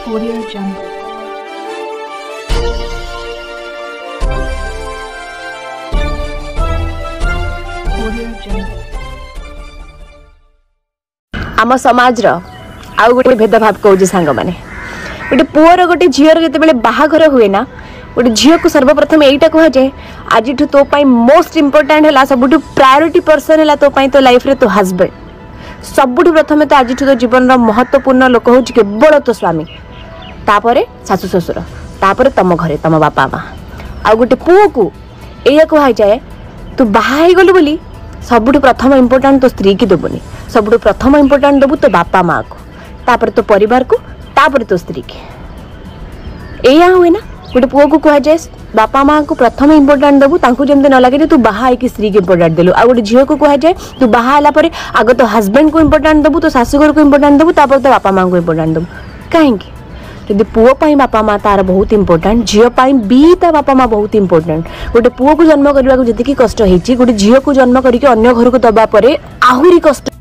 Audio Jungle. Audio Jungle. आम समाज आउ गोटे भेदभाव कौच सांग मैंने गोटे पुअर गोटे झीर जो बाहाघर हुए ना गोटे झील को सर्वप्रथम यहीटा कह जाए आज तो मोस्ट इम्पोर्टाट है सब प्रायोरीटी पर्सन है तो लाइफ रे तो हजबैंड सबुठ प्रथम तो आज तो जीवन महत्वपूर्ण लोक हूँ केवल तो स्वामी तापर शाशु शशुर तापर तुम घरे तुम बापा माँ आ गोटे पुओ को या कह जाए तू बाहा गलु बोली सबुठ प्रथम इम्पोर्टाट तो स्त्री की देवनी सबुठ प्रथम इम्पोर्टाट देवु तो बापा माँ को तापर तो परिवार को तापर तो स्त्री की या हुए ना गोटे पुओ को कह जाए बापा माँ को प्रथम इम्पोर्टाट देवु तांको जमती न लगे तू बाहा स्त्री की इम्पोर्टाट देलु आ गोटे झील को कह जाए तू बाहा आग तो हजबैंड को इम्पोर्टाट देवु तो शाशुघर को इम्पोर्टाट देवु तापर तो बापा माँ को इम्पोर्टाट देवु कहीं जदि पुओ बापा माँ तार बहुत इम्पोर्टाट झील भी ता बापा माँ बहुत इम्पोर्टाट गोटे पुओ को जन्म करने को जी कष्ट होती गोटे झील को जन्म करके अन्य घर को दबा आहरी कष्ट